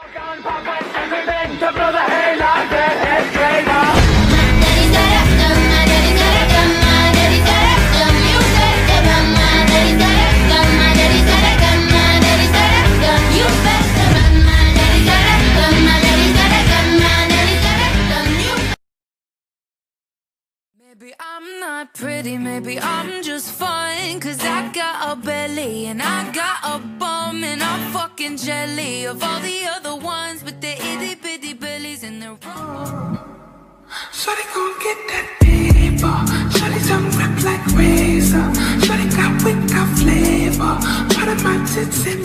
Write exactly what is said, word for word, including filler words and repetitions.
Maybe I'm not pretty, maybe I'm just fine, cause I got a belly and I got a bum and I'm fucking jelly of all the other ones with the itty bitty bellies and they're wrong. Shawty gon' get that paper, shawty some rip like razor, shawty got wick, got flavor, part of my tits and